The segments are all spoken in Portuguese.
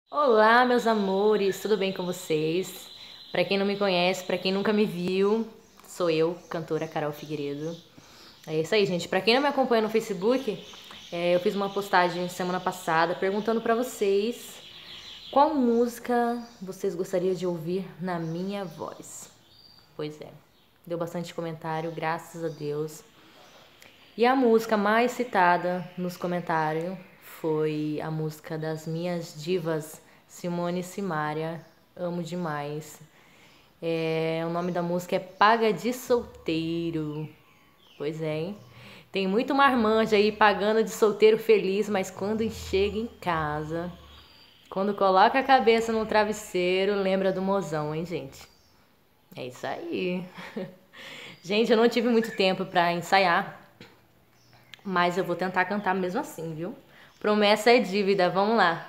Olá, meus amores, tudo bem com vocês? Para quem não me conhece, para quem nunca me viu, sou eu, cantora Carol Figueiredo. É isso aí, gente. Para quem não me acompanha no Facebook, eu fiz uma postagem semana passada perguntando para vocês qual música vocês gostariam de ouvir na minha voz. Pois é, deu bastante comentário, graças a Deus. E a música mais citada nos comentários foi a música das minhas divas Simone e Simaria, amo demais. O nome da música é Paga de Solteiro. Pois é, hein? Tem muito marmanjo aí pagando de solteiro feliz, mas quando chega em casa, quando coloca a cabeça no travesseiro, lembra do mozão, hein, gente? É isso aí. Gente, eu não tive muito tempo pra ensaiar, mas eu vou tentar cantar mesmo assim, viu? Promessa é dívida, vamos lá.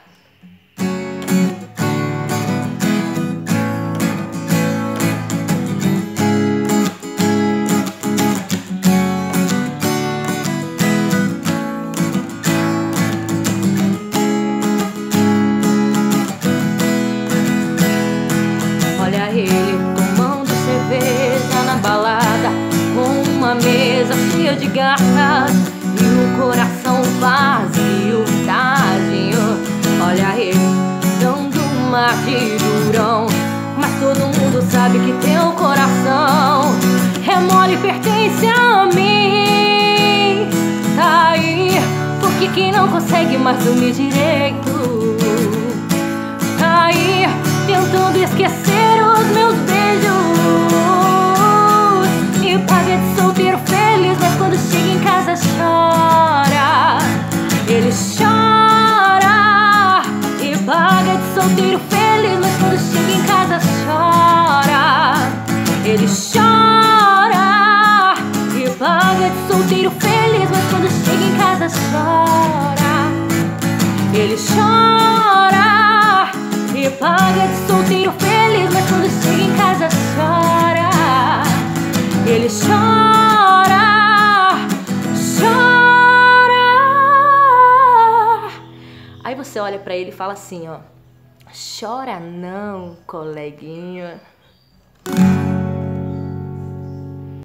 Olha ele tomando cerveja na balada, com uma mesa cheia de garrafas e o coração vazio, tadinho. Olha ele dando uma de durão, mas todo mundo sabe que teu coração é mole e pertence a mim. Tá aí, porque quem não consegue mais dormir direito, tá aí tentando esquecer os meus beijos e paga de solteiro feliz, mas quando chega em casa chora. Ele chora e paga de solteiro feliz, mas quando chega em casa chora. Ele chora e paga de solteiro feliz, mas quando chega em casa chora. Ele chora e paga de solteiro feliz, mas quando chega em casa chora. Ele chora, chora. Aí você olha pra ele e fala assim, ó: chora não, coleguinha.